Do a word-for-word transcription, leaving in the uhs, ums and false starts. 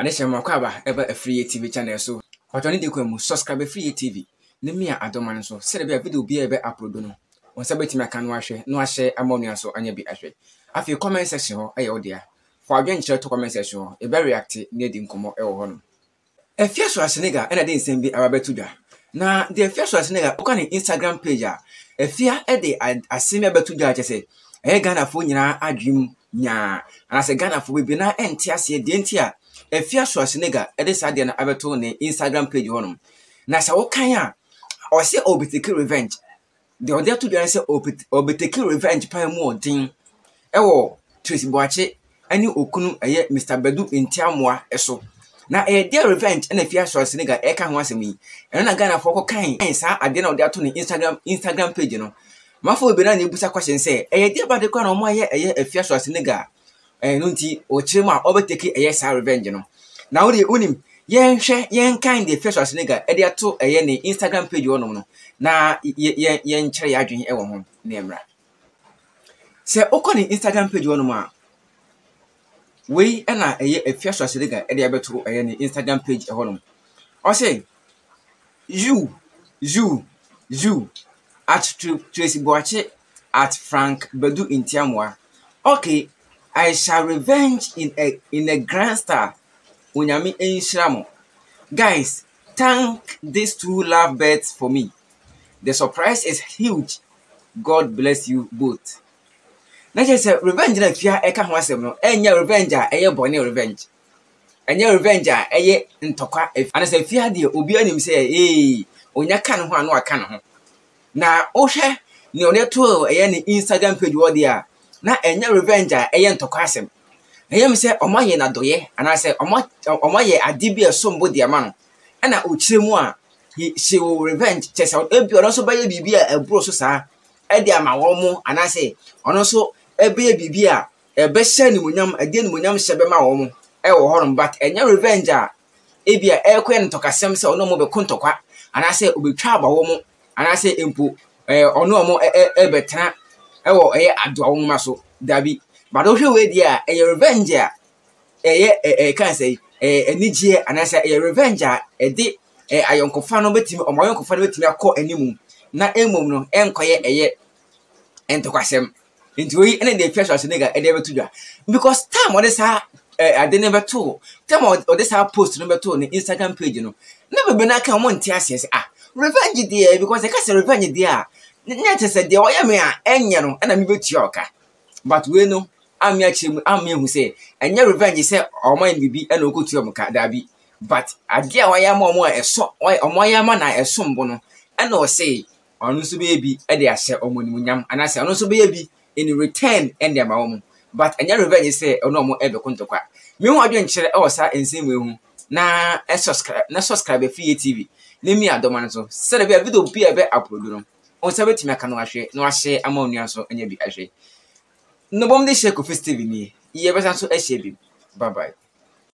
Anisha makwaba eba a free T V channel so. Watoni de kwemu subscribe free T V. Ne me a adoman so. Se be video bi ebe upload no. Won sabeti me kan no ahwe, no ahye amonu so anya bi ahwe. Afi comment section ho aye odia. For adwen chere to comment section ho, e be react ne di nkomo e wo ho no. Afia Schwarzenegger ena de nsem bi ababetu da. Na de Afia Schwarzenegger uka ni Instagram page a. Afia e de asemi abetu da chese. E Ghana fo nyina adwim nya. Ana se Ghana fo bi na enti ase de enti a Afia Schwarzenegger e de sade na abeto ne Instagram page honum. Na sa wo kan a o se obiteki revenge. De ode to do say obiteki revenge pa mu odin. E wo Tracey Boakye ani okunu eye Mister Bedu entiamoa eso. Na e de revenge na Afia Schwarzenegger e ka ho asem yi. E na Ghana fo ko kan sa ade na ode ato ne Instagram Instagram page no. Mafo be na na ebusa question say e de ba de kwa na mo aye eye Afia Schwarzenegger eh no nti o chirem a obeteki eye sa revenge no. Na wo de unim yen hwe yen kan de Afia Schwarzenegger e de ato eye ne Instagram page wono no. Na yen yen kire ya adwen e wo ho na emra. Se okọ ne Instagram page wono ma we na eye Afia Schwarzenegger e de abeto eye ne Instagram page e wono. O say you you you at Tracey Boakye at Frank Bedu Intiamwa. Okay, I shall revenge in a in a grand style. Unyami enshiramo. Guys, thank these two lovebirds for me. The surprise is huge. God bless you both. Na just say revenge na fia e ka ho asem no. Enya revenge a eye bone revenge. Enya revenge a eye ntokwa. Ana say fia de obi anim say eh onya ka no ho anu aka no ho. Na ohwe ni one to eye ni Instagram page wo dia na enya revenge a eye ntokwa asem. Eye me say omoye na doye ana say omo omoye adibi esombo dia ma no. Ana ochiremu a she will revenge chese ebi ono so baye bibi a ebro so sa e dia ma wo mu ana say ono so ebe bibi a ebe hye ni munyam ade ni munyam hye be ma wo mu e wo horum but enya revenge a ebi a e kwen ntokasem say ono mo be kontokwa ana say obetwa aba wo mu ana say empo eh ono mo e betena e wo eye ado wo ma so dabi but o hwe we dia e revenge a eye e kan say eh enije ana say e revenge a e de eh ayonkofa no betimi o mayonkofa no betimi akọ animu na emom no enkoye eye entokwasem nti oyi ene de Afia Schwarzenegger e de betu dwa because time o de sa eh ade ne betu time o de sa post no betu ne Instagram page no na bebe na ka mo nti ase ah revenge there because e ka say revenge there nya te say there o ya me a enye no na me betu oka but we no ami achim ami hu say enye revenge say o man bibi e na okotu am ka da bi but ade a waya ma omo eso omo ya ma na esombo no e na o say onu so be bi e de ahye omonimunyam ana say onu so be bi in return and their mom but enye revenge say ono omo e be kontokwa me hu adwen kire e wo sa ensim we hu na e subscribe na subscribe free T V na mi adoman so se be video bi e be upload no on sa betimi aka no ahwe no ahye amonu so enye bi ahwe no bom de share ko festive ni ye be san so ahye bi bye bye.